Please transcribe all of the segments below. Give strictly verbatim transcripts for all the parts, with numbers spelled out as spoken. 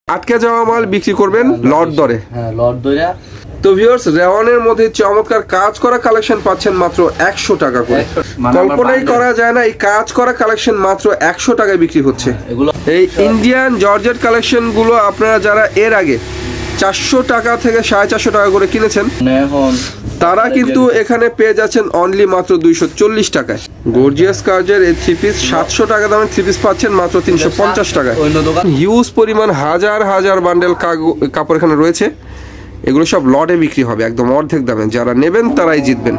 আটকে যাওয়া মাল বিক্রি করবেন লট দরে। হ্যাঁ লট দরে। তো ভিউয়ার্স, রেওয়ানের মধ্যে চমৎকার কাজ করা কালেকশন পাচ্ছেন মাত্র একশো টাকা করে। কল্পনাই করা যায় না এই কাজ করা কালেকশন মাত্র একশো টাকায় বিক্রি হচ্ছে। এই ইন্ডিয়ান জর্জেট কালেকশন গুলো আপনারা যারা এর আগে চারশো টাকা থেকে সাড়ে চারশো টাকা করে কিনেছেন, তারা কিন্তু এখানে পেয়ে যাচ্ছেন অনলি মাত্র দুইশো চল্লিশ টাকায়। গর্জিয়াস কাজের এই থ্রি পিস সাতশো টাকা দামের থ্রি পিস পাচ্ছেন মাত্র তিনশো পঞ্চাশ টাকায়। হিউজ পরিমাণ হাজার হাজার বান্ডেল কাপড় এখানে রয়েছে। এগুলো সব লটে বিক্রি হবে একদম অর্ধেক দামে। যারা নেবেন তারাই জিতবেন।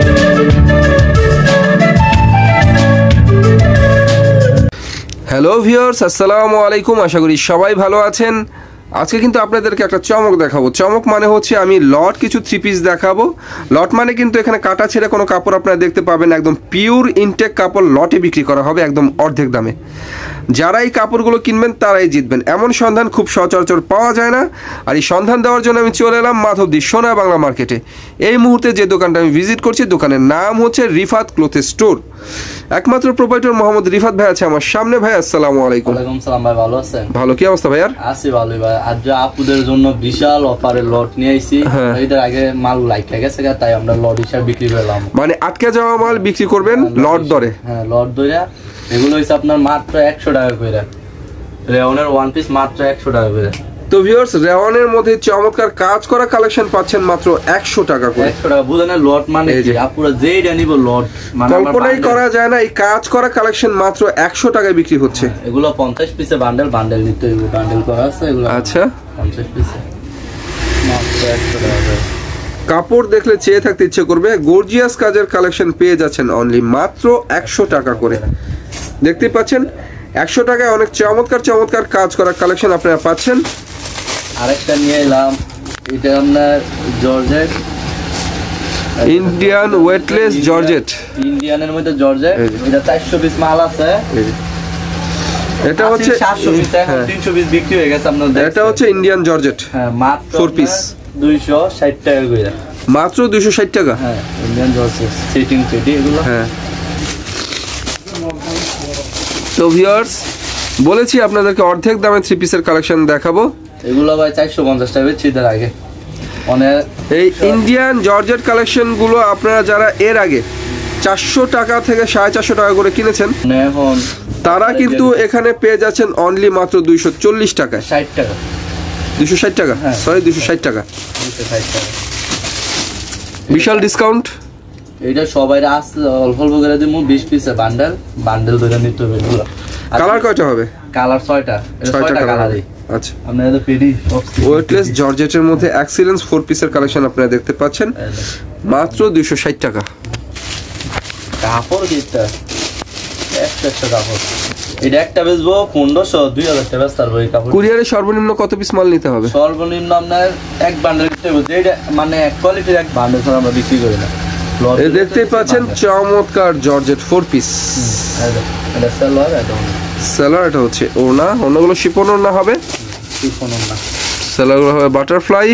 হ্যালো ভিউয়ার্স, আসসালামু আলাইকুম। আশা করি সবাই ভালো আছেন। আজকে কিন্তু আপনাদেরকে একটা চমক দেখাবো। চমক মানে হচ্ছে আমি লট কিছু থ্রি পিস দেখাবো। লট মানে কিন্তু এখানে কাটা ছেড়ে কোনো কাপড় আপনারা দেখতে পাবেন, একদম পিওর ইনটেক কাপড় লটে বিক্রি করা হবে একদম অর্ধেক দামে। যারা এই কাপড়গুলো কিনবেন তারাই জিতবেন। এমন সন্ধান খুব সচরাচর পাওয়া যায় না। আর এই সন্ধান দেওয়ার জন্য আমি চলে এলাম মাধবদী সোনা বাংলা মার্কেটে। এই মুহূর্তে যে দোকানটা আমি ভিজিট করছি, দোকানের নাম হচ্ছে রিফাত ক্লথ স্টোর। একমাত্র প্রোপাইটর মোহাম্মদ রিফাত ভাই আছে আমার সামনে। ভাই আসসালামু আলাইকুম। ওয়ালাইকুম সালাম ভাই, ভালো আছেন? ভালো। কি অবস্থা ভাই? আর আছি ভালো ভাই। আজ আপুদের জন্য বিশাল অফারের লট নিয়ে আইছি। এদের আগে মাল লাইক গেছে, তাই আমরা লট হিসাবে বিক্রি করলাম। মানে আটকে যাওয়া মাল বিক্রি করবেন লট দরে? হ্যাঁ লট দরে। এগুলো হইছে আপনার মাত্র একশো টাকা করে। রেওনের ওয়ান পিস মাত্র একশো টাকা করে। তো ভিউয়ার্স, রেওনের মধ্যে চমৎকার কাজ করা কালেকশন পাচ্ছেন মাত্র একশো টাকা করে। একশো টাকা বুঝেন? লট মানে কি আপুরা যেইটা নিব লট মানে কল্পনাই করা যায় না এই কাজ করা কালেকশন মাত্র একশো টাকায় বিক্রি হচ্ছে। এগুলো পঞ্চাশ পিসে বান্ডেল বান্ডেল নিতে হইব। বান্ডেল করা আছে এগুলো। আচ্ছা পঞ্চাশ পিসে মাত্র একশো টাকা। কাপড় দেখলে চেয়ে থাকতে ইচ্ছে করবে। গর্জিয়াস কাজের কালেকশন পেয়ে যাচ্ছেন অনলি মাত্র একশো টাকা করে। দেখতে পাচ্ছেন একশো টাকায় অনেক চমৎকার চমৎকার কাজ করা কালেকশন আপনারা পাচ্ছেন। আরেকটা নিয়ে এলাম, এটা আপনার জর্জেট, ইন্ডিয়ান ওয়েটলেস জর্জেট। ইন্ডিয়ানের মধ্যে জর্জেট। এটা চারশো পিস মাল আছে। এটা হচ্ছে সাতশো পিস, এখন তিনশো পিস বিক্রি হয়ে গেছে আপনাদের। এটা হচ্ছে ইন্ডিয়ান জর্জেট। হ্যাঁ মাত্র ফোর পিস দুইশো ষাট টাকা করে। মাত্র দুইশো ষাট টাকা। হ্যাঁ ইন্ডিয়ান জর্জেট সেটিং সেটি এগুলো। হ্যাঁ তো ভিউয়ার্স, বলেছি আপনাদেরকে অর্ধেক দামে থ্রি পিসের কালেকশন দেখাবো। এগুলো ভাই চারশো পঞ্চাশ টাকা ছিদের আগে অনেক। এই ইন্ডিয়ান জর্জেট কালেকশন গুলো আপনারা যারা এর আগে চারশো টাকা থেকে সাড়ে চারশো টাকা করে কিনেছেন, এখন তারা কিন্তু এখানে পেয়ে যাচ্ছেন অনলি মাত্র দুইশো চল্লিশ টাকায়। ষাট টাকা দুইশো ষাট টাকা সরি দুইশো ষাট টাকা। বিশাল ডিসকাউন্ট। এটা সবাই অল্প অল্প করে দিব। বিশ পিসে বান্ডেল বান্ডেল ধরে নিতে হবে। কালার কয়টা হবে? কালার ছয়টা। ছয়টা কালারই। আচ্ছা, আপনারা পেডি ওয়েটলেস জর্জেটের মধ্যে এক্সিলেন্স ফোর পিসের কালেকশন আপনারা দেখতে পাচ্ছেন মাত্র দুইশো ষাট টাকা। কাপড় দিতে একটা একটা কাপড়। এটা একটা বেচবো পনেরোশো দুই হাজার টাকা বেচতে পারবো এই কাপড়। কুরিয়ারে সর্বনিম্ন কত পিস মাল নিতে হবে? সর্বনিম্ন আপনার এক বান্ডেল নিতে, মানে এক কোয়ালিটির এক বান্ডেল ছাড়া আমরা বিক্রি করি না। দেখতেই পাচ্ছেন চমৎকার জর্জেট ফোর পিস। এটা সালোয়ার, এটা সালোয়ার, এটা হচ্ছে ওড়না। ওড়নাগুলো শিফন ওড়না হবে। শিফন ওড়না। সালোয়ারগুলো হবে বাটারফ্লাই।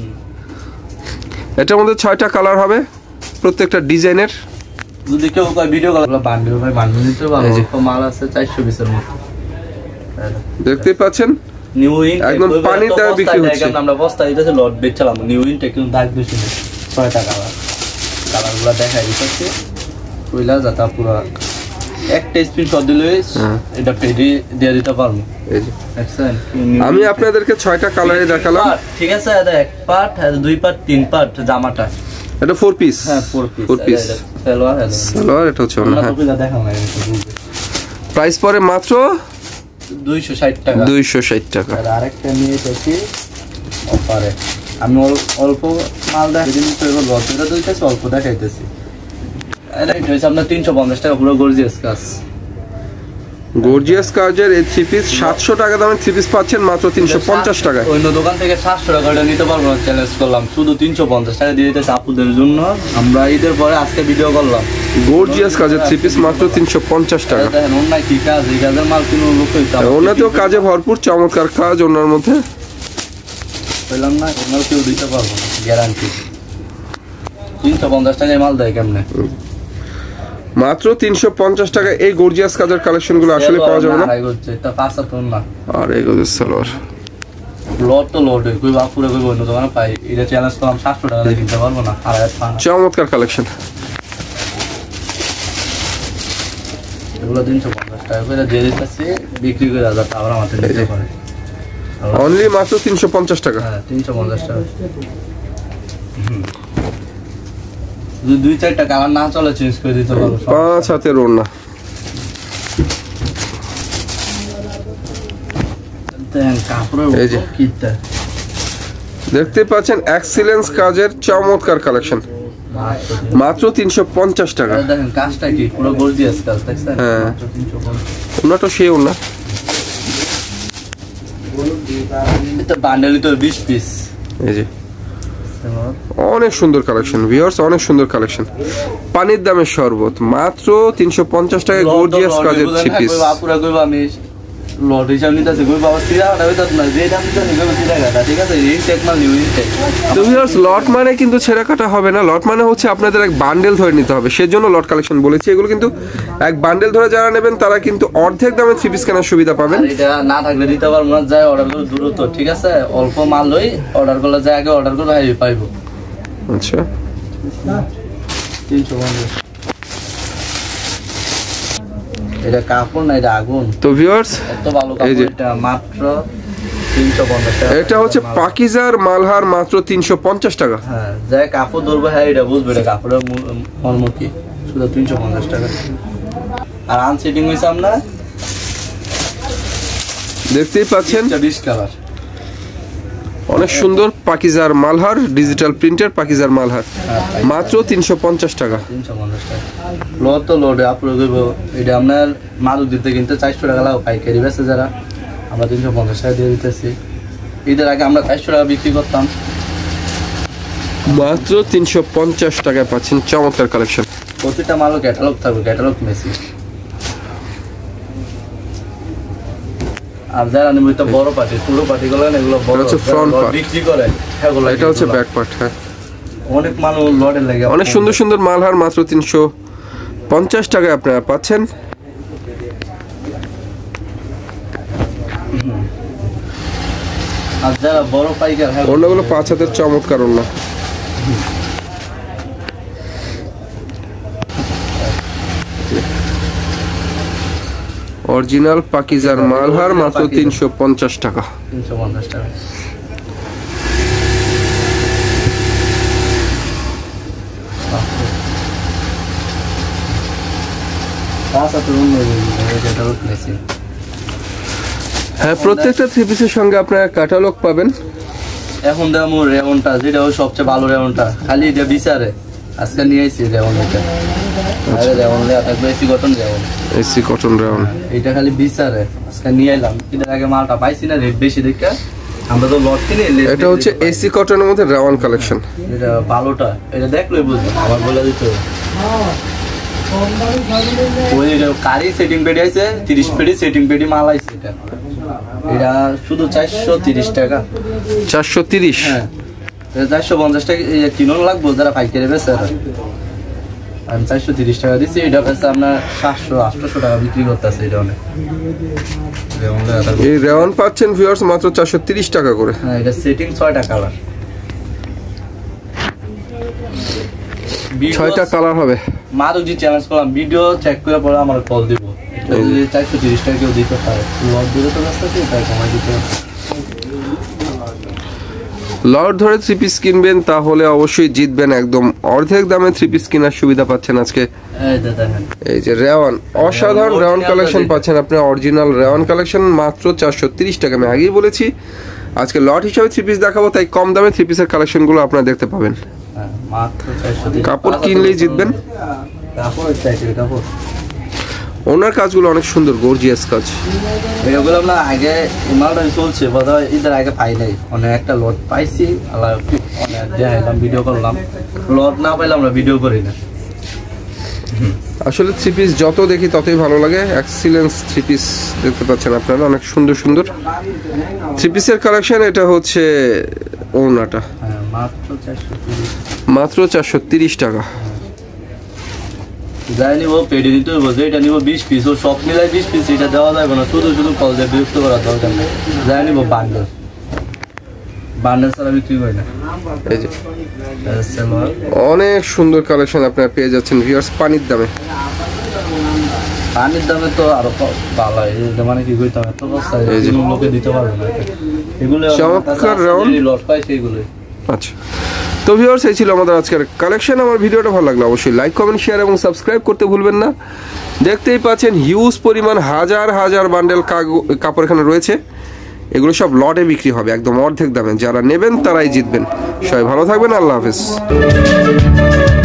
এটার মধ্যে ছয়টা কালার হবে প্রত্যেকটা ডিজাইনের। যদি কেউ ভিডিও কল বান্ডেল ভাই বান্ডেল নিতে পারবো। মাল আছে চারশো পিসের মতো। দেখতেই পাচ্ছেন নিউ ইন একদম পানির দামে বিক্রি হচ্ছে। আমরা বস্তা দিতেছি লট বেচলাম। নিউ ইন টেকন দাগ বেশি নেই। ছয়টা কালার। কালারগুলো দেখাই দিচ্ছি কইলা যাতা পুরো একটা স্ক্রিনশট দিলে এটা পেডি দিয়ে দিতে পারবো। এই যে দেখছেন, আমি আপনাদেরকে ছয়টা কালারে দেখালাম। ঠিক আছে, এটা এক পার্ট, এটা দুই পার্ট, তিন পার্ট জামাটা। এটা ফোর পিস। হ্যাঁ four piece. Four piece salwar. Salwar এটা হচ্ছে ওড়না। হ্যাঁ দেখাও না। প্রাইস পরে মাত্র দুইশো ষাট টাকা। দুইশো ষাট টাকা। আর আরেকটা নিয়ে এসেছি অফারে। আমি অল্প মাল দেখাইতেছি, লটটা দিতেছি, অল্প দেখাইতেছি। এটা হচ্ছে আপনার তিনশো পঞ্চাশ টাকা পুরো গর্জিয়াস কাজ। গর্জিয়াস কাজের এই থ্রি পিস সাতশো টাকা দামের থ্রি পিস পাচ্ছেন মাত্র তিনশো পঞ্চাশ টাকায়। অন্য দোকান থেকে সাতশো টাকা নিতে পারবো না, চ্যালেঞ্জ করলাম। শুধু তিনশো পঞ্চাশ টাকা দিয়ে দিতেছে আপুদের জন্য। আমরা ঈদের পরে আজকে ভিডিও করলাম। গর্জিয়াস কাজের থ্রি পিস মাত্র তিনশো পঞ্চাশ টাকা। দেখেন ওনার কি কাজ, এই কাজের মাল কিনো লোক। ওনাতেও কাজে ভরপুর, চমৎকার কাজ ওনার মধ্যে। বললাম না ওনার কেউ দিতে পারবো না, গ্যারান্টি। তিনশো পঞ্চাশ টাকায় মাল দেয় কেমনে? মাত্র তিনশো পঞ্চাশ টাকা। এই গর্জিয়াস কাজের কালেকশন গুলো আসলে পাওয়া যাবে না। আর এই গজের সালোয়ার। লট তো লট কই বাপুরে কই বন্ধ দোকানে পাই এটা চ্যালেঞ্জ করলাম সাতশো টাকা দিয়ে কিনতে পারবো না আড়াই পাঁচ চমৎকার কালেকশন। এগুলো তিনশো পঞ্চাশ টাকা করে দিয়ে দিতেছি বিক্রি করে হাজার টাকা আমাদের নিতে পারে অনলি মাত্র তিনশো পঞ্চাশ টাকা। হ্যাঁ তিনশো পঞ্চাশ টাকা। যদি দুই চারটা কালার না চলে চেঞ্জ করে দিতে পারবো। পাঁচ হাতের ওড়না এই যে দেখতে পাচ্ছেন এক্সিলেন্স কাজের চমৎকার কালেকশন মাত্র তিনশো পঞ্চাশ টাকা। দেখেন কাজটা কি পুরো গর্জিয়াস কাজ দেখছেন। হ্যাঁ ওনা তো সেই ওনা এটা বান্ডেলই তো বিশ পিস। এই যে অনেক সুন্দর কালেকশন ভিউয়ার্স, অনেক সুন্দর কালেকশন। পানির দামের শরবত মাত্র তিনশো পঞ্চাশ টাকায় গর্জিয়াস কাজের থ্রি পিস। আপুরা কইবা আমি লট হিসাব নিতেছি কই বাবা তিরা টাকা হইতাছ না যে দাম নিতেছি কই তিরা টাকা ঠিক আছে এই টেক মাল নিউ ইনটেক। তো ভিউয়ার্স লট মানে কিন্তু ছেঁড়া কাটা হবে না, লট মানে হচ্ছে আপনাদের এক বান্ডেল ধরে নিতে হবে, সেজন্য লট কালেকশন বলেছি। এগুলো কিন্তু এক বান্ডেল ধরে যারা নেবেন তারা কিন্তু অর্ধেক দামে থ্রি পিস কেনার সুবিধা পাবেন। এটা না থাকলে দিতে পারবো না, যায় অর্ডার করে দ্রুত ঠিক আছে অল্প মাল লই অর্ডার করলে যায় আগে অর্ডার করলে হাই পাইবো। আচ্ছা তিনশো পঞ্চাশ এটা কাপড় না এটা আগুন। তো ভিউয়ার্স এত ভালো কাপড় এটা মাত্র তিনশো পঞ্চাশ টাকা। এটা হচ্ছে পাকিজার মালহার মাত্র তিনশো পঞ্চাশ টাকা। হ্যাঁ যায় কাপড় ধরবে হ্যাঁ এটা বুঝবে এটা কাপড়ের মর্মকি শুধু তিনশো পঞ্চাশ টাকা। আর আনসেটিং হয়েছে আমরা দেখতেই পাচ্ছেন বিশ কালার অনেক সুন্দর পাকিজার মালহার ডিজিটাল প্রিন্টের পাকিজার মালহার মাত্র তিনশো পঞ্চাশ টাকা। তিনশো পঞ্চাশ টাকা লোড তো লোড আপলোড করবো এটা আপনার মাদুর দিতে কিনতে চারশো টাকা লাভ পাইকারি বেছে যারা আমরা তিনশো পঞ্চাশ টাকা দিয়ে দিতেছি। ঈদের আগে আমরা চারশো টাকা বিক্রি করতাম মাত্র তিনশো পঞ্চাশ টাকায় পাচ্ছেন চমৎকার কালেকশন। প্রতিটা মালও ক্যাটালগ থাকবে ক্যাটালগ মেসি। আর যারা নিয়মিত বড় পার্টি পুরো পার্টি গুলো এগুলো বড় হচ্ছে ফ্রন্ট পার্ট বিক্রি করে এগুলো এটা হচ্ছে ব্যাক পার্ট। হ্যাঁ অনেক মানুষ লড়ে লাগে অনেক সুন্দর সুন্দর মালহার মাত্র তিনশো পঞ্চাশ টাকায় আপনারা পাচ্ছেন। আর যারা বড় পাইকার ওগুলো পাঁচ হাতের চমৎকার ওনা অরিজিনাল পাকিজার মালহার মাত্র তিনশো পঞ্চাশ টাকা। তিনশো পঞ্চাশ টাকা হ্যাঁ প্রত্যেকটা থ্রি পিসের সঙ্গে আপনারা ক্যাটালগ পাবেন। এখন দেখো রেওনটা যেটা সবচেয়ে ভালো রেওনটা খালি এটা বিচারে আজকে নিয়ে আইছি রেওন এটা আরে রেওন লে থাকবে এসি কটন রেওন এসি কটন রেওন এটা খালি বিচারে আজকে নিয়ে এলাম। এর আগে মালটা পাইছি না রেট বেশি দেখে আমরা তো লট কিনে এটা হচ্ছে এসি কটনের মধ্যে রেওন কালেকশন। এটা ভালোটা এটা দেখলেই বুঝবেন আমার বলে দিতে ওই কারি সেটিং পেডি আছে তিরিশ পেডি সেটিং পেডি মাল আছে এটা এটা শুধু চারশো তিরিশ টাকা। চারশো তিরিশ হ্যাঁ চারশো পঞ্চাশ টাকা কিনো লাগবো যারা পাইকারি বেচে আমি চারশো তিরিশ টাকা দিচ্ছি এটা বেচে আপনার সাতশো আটশোশো টাকা বিক্রি করতেছে এটা অনেক। এই রেওয়ান পাচ্ছেন ভিউয়ার্স মাত্র চারশো তিরিশ টাকা করে। হ্যাঁ এটা সেটিং ছয়টা কালার ছয়টা কালার হবে। মাদক যে চ্যালেঞ্জ করলাম ভিডিও চেক করে পরে আমার কল দিব চারশো তিরিশ টাকা কেউ দিতে পারে লট দিলে তো রাস্তা তাই কমাই দিতে লট ধরে থ্রি পিস কিনবেন তাহলে অবশ্যই জিতবেন একদম অর্ধেক দামে থ্রি পিস কেনার সুবিধা পাচ্ছেন আজকে। এই যে রেওয়ান অসাধারণ রেওয়ান কালেকশন পাচ্ছেন আপনি অরিজিনাল রেওয়ান কালেকশন মাত্র চারশো তিরিশ টাকা। আমি আগেই বলেছি আজকে লট হিসাবে থ্রি পিস দেখাবো তাই কম দামে থ্রি পিসের কালেকশন গুলো আপনারা দেখতে পাবেন। কাপড় কিনলেই জিতবেন। ওনার কাজগুলো অনেক সুন্দর গর্জিয়াস কাজ। এগুলো আমরা আগে মালটা চলছে বোধহয় ঈদের আগে পাই নাই অনেক একটা লট পাইছি দেখাইলাম ভিডিও করলাম লট না পাইলে আমরা ভিডিও করি না। আসলে থ্রি পিস যত দেখি ততই ভালো লাগে। এক্সিলেন্স থ্রি পিস দেখতে পাচ্ছেন আপনারা অনেক সুন্দর সুন্দর থ্রি পিসের কালেকশন। এটা হচ্ছে ওড়নাটা মাত্র চারশো তিরিশ টাকা। যাই নিব পেডি নিতে হইব যেটা নিব বিশ পিস ও সব মিলাই বিশ পিস এটা দেওয়া যাবে না শুধু শুধু কল দিয়ে বিরক্ত করার দরকার নেই। যাই নিব বান্ডেল বান্ডেল ছাড়া বিক্রি করি না। এই যে অনেক সুন্দর কালেকশন আপনারা পেয়ে যাচ্ছেন ভিউয়ার্স পানির দামে। পানির দামে তো আরো ভালো, মানে কি কইতাম এত সস্তা লোকে দিতে পারবে না এগুলো, চমৎকার রাউন্ড লট পাই সেগুলো। আচ্ছা, তো ভিউয়ার্স এই ছিল আমাদের আজকের কালেকশন। আমার ভিডিওটা ভালো লাগলো অবশ্যই লাইক কমেন্ট শেয়ার এবং সাবস্ক্রাইব করতে ভুলবেন না। দেখতেই পাচ্ছেন হিউজ পরিমাণ হাজার হাজার বান্ডেল কাপড় এখানে রয়েছে, এগুলো সব লটে বিক্রি হবে একদম অর্ধেক দামে। যারা নেবেন তারাই জিতবেন। সবাই ভালো থাকবেন, আল্লাহ হাফেজ।